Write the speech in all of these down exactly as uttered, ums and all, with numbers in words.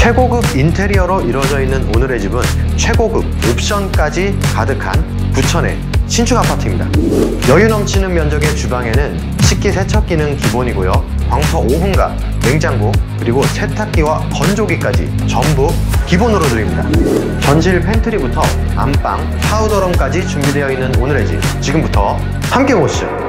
최고급 인테리어로 이루어져 있는 오늘의 집은 최고급 옵션까지 가득한 부천의 신축 아파트입니다. 여유 넘치는 면적의 주방에는 식기세척기는 기본이고요. 광서 오븐과 냉장고, 그리고 세탁기와 건조기까지 전부 기본으로 드립니다. 전실 팬트리부터 안방, 파우더룸까지 준비되어 있는 오늘의 집, 지금부터 함께 보시죠.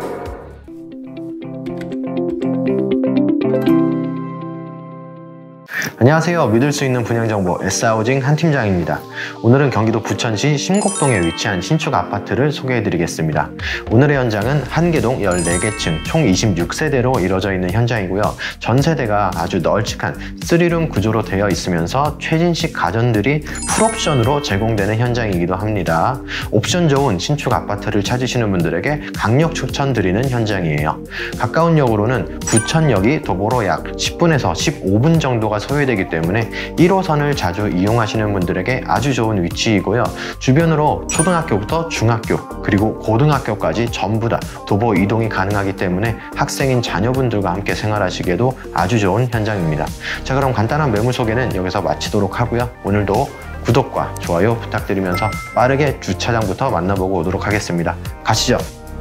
안녕하세요. 믿을 수 있는 분양정보 S하우징 한팀장입니다. 오늘은 경기도 부천시 심곡동에 위치한 신축 아파트를 소개해드리겠습니다. 오늘의 현장은 한개동 열네 개 층 총 이십육 세대로 이루어져 있는 현장이고요. 전세대가 아주 널찍한 쓰리룸 구조로 되어 있으면서 최신식 가전들이 풀옵션으로 제공되는 현장이기도 합니다. 옵션 좋은 신축 아파트를 찾으시는 분들에게 강력 추천드리는 현장이에요. 가까운 역으로는 부천역이 도보로 약 십 분에서 십오 분 정도가 소요되기 때문에 일 호선을 자주 이용하시는 분들에게 아주 좋은 위치이고요. 주변으로 초등학교부터 중학교 그리고 고등학교까지 전부 다 도보 이동이 가능하기 때문에 학생인 자녀분들과 함께 생활하시기에도 아주 좋은 현장입니다. 자, 그럼 간단한 매물 소개는 여기서 마치도록 하고요. 오늘도 구독과 좋아요 부탁드리면서 빠르게 주차장부터 만나보고 오도록 하겠습니다. 가시죠.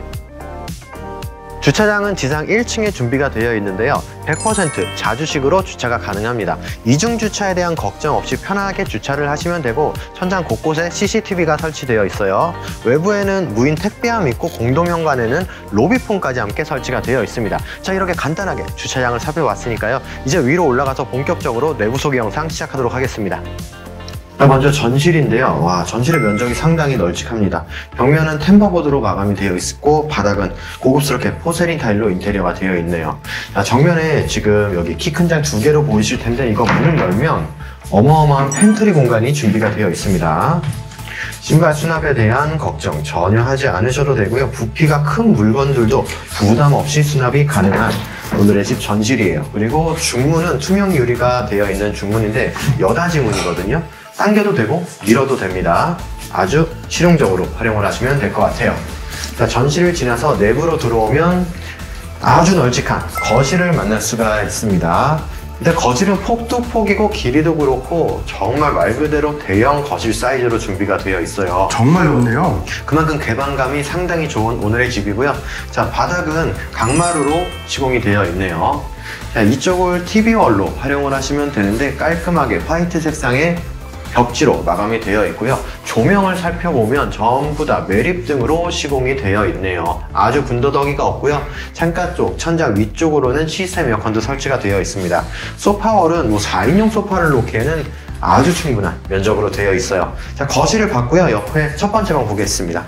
주차장은 지상 일 층에 준비가 되어 있는데요. 백 퍼센트 자주식으로 주차가 가능합니다. 이중 주차에 대한 걱정 없이 편하게 주차를 하시면 되고, 천장 곳곳에 씨씨티비가 설치되어 있어요. 외부에는 무인 택배함 있고 공동 현관에는 로비폰까지 함께 설치가 되어 있습니다. 자, 이렇게 간단하게 주차장을 살펴봤으니까요. 이제 위로 올라가서 본격적으로 내부 소개 영상 시작하도록 하겠습니다. 먼저 전실인데요. 와, 전실의 면적이 상당히 널찍합니다. 벽면은 템버보드로 마감이 되어 있고, 바닥은 고급스럽게 포세린 타일로 인테리어가 되어 있네요. 자, 정면에 지금 여기 키 큰 장 두 개로 보이실 텐데, 이거 문을 열면 어마어마한 팬트리 공간이 준비가 되어 있습니다. 신발 수납에 대한 걱정 전혀 하지 않으셔도 되고요. 부피가 큰 물건들도 부담 없이 수납이 가능한 오늘의 집 전실이에요. 그리고 중문은 투명 유리가 되어 있는 중문인데 여닫이 문이거든요. 당겨도 되고 밀어도 됩니다. 아주 실용적으로 활용을 하시면 될 것 같아요. 자, 전실을 지나서 내부로 들어오면 아주 널찍한 거실을 만날 수가 있습니다. 근데 거실은 폭도 폭이고 길이도 그렇고 정말 말 그대로 대형 거실 사이즈로 준비가 되어 있어요. 정말 높네요. 그만큼 개방감이 상당히 좋은 오늘의 집이고요. 자, 바닥은 강마루로 시공이 되어 있네요. 자, 이쪽을 티비월로 활용을 하시면 되는데 깔끔하게 화이트 색상의 벽지로 마감이 되어 있고요. 조명을 살펴보면 전부 다 매립등으로 시공이 되어 있네요. 아주 군더더기가 없고요. 창가 쪽, 천장 위쪽으로는 시스템 에어컨도 설치가 되어 있습니다. 소파월은 뭐 사 인용 소파를 놓기에는 아주 충분한 면적으로 되어 있어요. 자, 거실을 봤고요. 옆에 첫 번째 방 보겠습니다.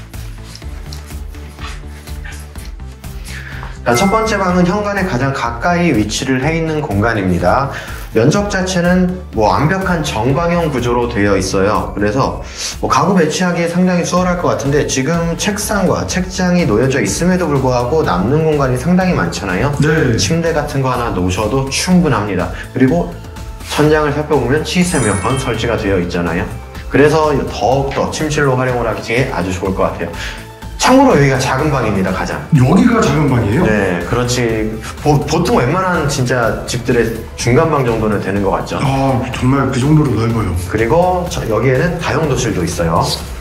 자, 첫 번째 방은 현관에 가장 가까이 위치를 해 있는 공간입니다. 면적 자체는 뭐 완벽한 정방형 구조로 되어 있어요. 그래서 뭐 가구 배치하기에 상당히 수월할 것 같은데, 지금 책상과 책장이 놓여져 있음에도 불구하고 남는 공간이 상당히 많잖아요. 네. 침대 같은 거 하나 놓으셔도 충분합니다. 그리고 천장을 살펴보면 시스템 에어컨 설치가 되어 있잖아요. 그래서 더욱더 침실로 활용을 하기에 아주 좋을 것 같아요. 참고로 여기가 작은 방입니다, 가장. 여기가 작은 방이에요? 네, 그렇지. 보, 보통 웬만한 진짜 집들의 중간방 정도는 되는 것 같죠? 아, 정말 그 정도로 넓어요. 그리고 저, 여기에는 다용도실도 있어요.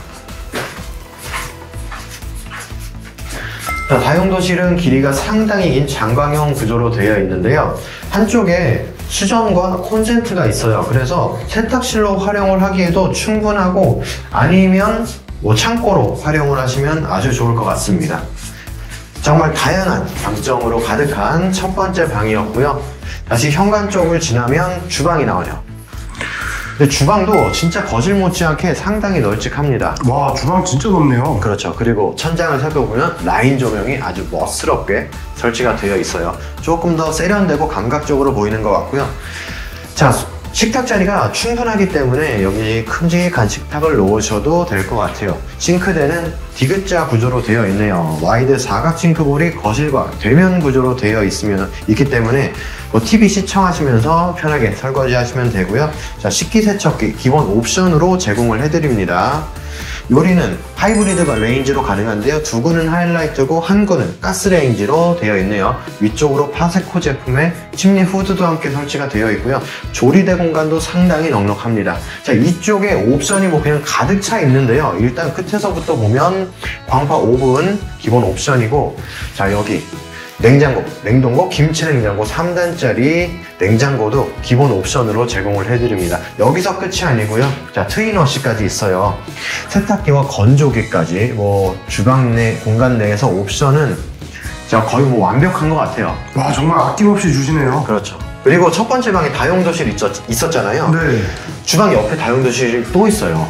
자, 다용도실은 길이가 상당히 긴 장방형 구조로 되어 있는데요. 한쪽에 수전과 콘센트가 있어요. 그래서 세탁실로 활용을 하기에도 충분하고, 아니면 뭐 창고로 활용을 하시면 아주 좋을 것 같습니다. 정말 다양한 장점으로 가득한 첫 번째 방이었고요. 다시 현관 쪽을 지나면 주방이 나와요. 근데 주방도 진짜 거실 못지않게 상당히 널찍합니다. 와, 주방 진짜 넓네요. 그렇죠. 그리고 천장을 살펴보면 라인 조명이 아주 멋스럽게 설치가 되어 있어요. 조금 더 세련되고 감각적으로 보이는 것 같고요. 자, 식탁 자리가 충분하기 때문에 여기 큼직한 식탁을 놓으셔도 될 것 같아요. 싱크대는 디귿자 구조로 되어 있네요. 와이드 사각 싱크볼이 거실과 대면 구조로 되어 있으면 있기 때문에 뭐 티비 시청하시면서 편하게 설거지 하시면 되고요. 자, 식기세척기 기본 옵션으로 제공을 해드립니다. 요리는 하이브리드 레인지로 가능한데요. 두 구는 하이라이트고 한 구는 가스 레인지로 되어 있네요. 위쪽으로 파세코 제품의 침리 후드도 함께 설치가 되어 있고요. 조리대 공간도 상당히 넉넉합니다. 자, 이쪽에 옵션이 뭐 그냥 가득 차 있는데요. 일단 끝에서부터 보면 광파 오븐 기본 옵션이고, 자, 여기 냉장고, 냉동고, 김치 냉장고 삼 단짜리 냉장고도 기본 옵션으로 제공을 해드립니다. 여기서 끝이 아니고요. 자, 트윈워시까지 있어요. 세탁기와 건조기까지 뭐 주방 내 공간 내에서 옵션은 자, 거의 뭐 완벽한 것 같아요. 와, 정말 아낌없이 주시네요. 그렇죠. 그리고 첫 번째 방에 다용도실 있었, 있었잖아요. 네. 주방 옆에 다용도실이 또 있어요.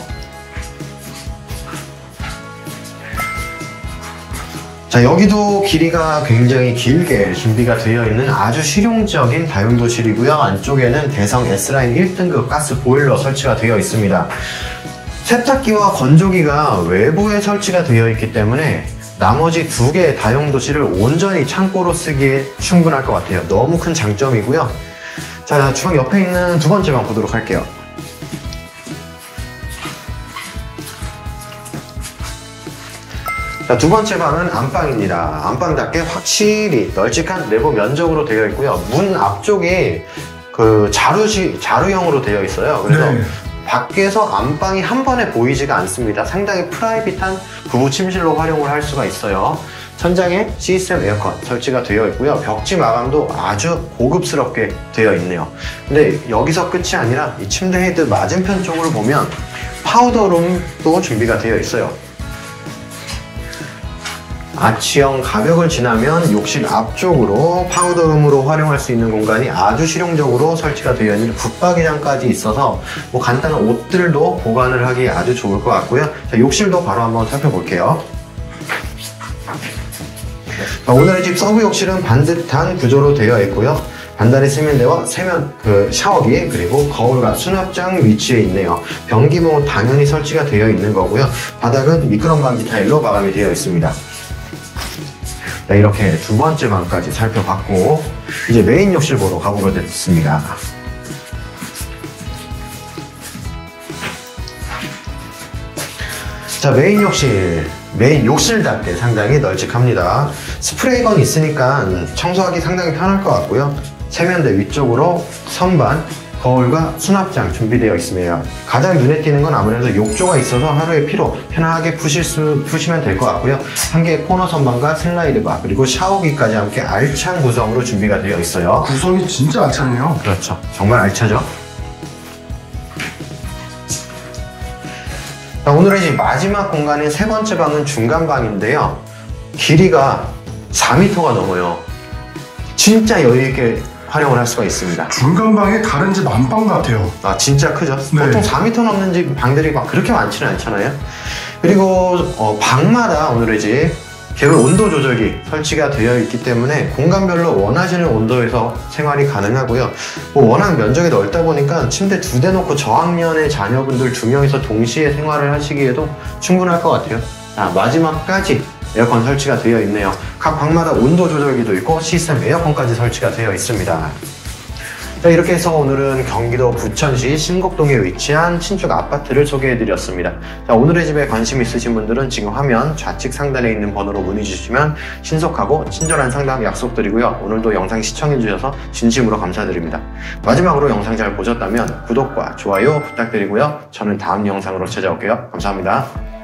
자, 여기도 길이가 굉장히 길게 준비가 되어 있는 아주 실용적인 다용도실이고요. 안쪽에는 대성 S라인 일 등급 가스 보일러 설치가 되어 있습니다. 세탁기와 건조기가 외부에 설치가 되어 있기 때문에 나머지 두 개의 다용도실을 온전히 창고로 쓰기에 충분할 것 같아요. 너무 큰 장점이고요. 자, 주방 옆에 있는 두 번째 방 보도록 할게요. 자, 두 번째 방은 안방입니다. 안방답게 확실히 널찍한 내부 면적으로 되어 있고요. 문 앞쪽이 그 자루시, 자루형으로 되어 있어요. 그래서 네. 밖에서 안방이 한 번에 보이지가 않습니다. 상당히 프라이빗한 부부 침실로 활용을 할 수가 있어요. 천장에 시스템 에어컨 설치가 되어 있고요. 벽지 마감도 아주 고급스럽게 되어 있네요. 근데 여기서 끝이 아니라 이 침대 헤드 맞은편 쪽으로 보면 파우더룸도 준비가 되어 있어요. 아치형 가벽을 지나면 욕실 앞쪽으로 파우더룸으로 활용할 수 있는 공간이 아주 실용적으로 설치가 되어 있는 붙박이장까지 있어서 뭐 간단한 옷들도 보관을 하기 아주 좋을 것 같고요. 자, 욕실도 바로 한번 살펴볼게요. 자, 오늘의 집 서브 욕실은 반듯한 구조로 되어 있고요. 반다리 세면대와 세면 그 샤워기 그리고 거울과 수납장 위치에 있네요. 변기모 당연히 설치가 되어 있는 거고요. 바닥은 미끄럼 방지 타일로 마감이 되어 있습니다. 네, 이렇게 두 번째 방까지 살펴봤고 이제 메인 욕실 보러 가보겠습니다. 자, 메인 욕실. 메인 욕실답게 상당히 널찍합니다. 스프레이건이 있으니까 청소하기 상당히 편할 것 같고요. 세면대 위쪽으로 선반, 거울과 수납장 준비되어 있습니다. 가장 눈에 띄는 건 아무래도 욕조가 있어서 하루의 피로 편하게 푸실 수, 푸시면 될 것 같고요. 한 개의 코너 선반과 슬라이드바 그리고 샤워기까지 함께 알찬 구성으로 준비가 되어 있어요. 구성이 진짜 알차네요. 그렇죠. 정말 알차죠. 자, 오늘의 이제 마지막 공간인 세 번째 방은 중간 방인데요. 길이가 사 미터가 넘어요. 진짜 여유있게 활용을 할 수가 있습니다. 중간방에 다른 집 안방 같아요. 아, 진짜 크죠? 네. 보통 사 미터 넘는 집 방들이 막 그렇게 많지는 않잖아요. 그리고 어, 방마다 오늘의 집 개별 온도 조절기 설치가 되어 있기 때문에 공간별로 원하시는 온도에서 생활이 가능하고요. 뭐 워낙 면적이 넓다 보니까 침대 두 대 놓고 저학년의 자녀분들 두 명이서 동시에 생활을 하시기에도 충분할 것 같아요. 자, 마지막까지 에어컨 설치가 되어 있네요. 각 방마다 온도 조절기도 있고 시스템 에어컨까지 설치가 되어 있습니다. 자, 이렇게 해서 오늘은 경기도 부천시 신곡동에 위치한 신축 아파트를 소개해드렸습니다. 자, 오늘의 집에 관심 있으신 분들은 지금 화면 좌측 상단에 있는 번호로 문의 주시면 신속하고 친절한 상담 약속드리고요. 오늘도 영상 시청해주셔서 진심으로 감사드립니다. 마지막으로 영상 잘 보셨다면 구독과 좋아요 부탁드리고요. 저는 다음 영상으로 찾아올게요. 감사합니다.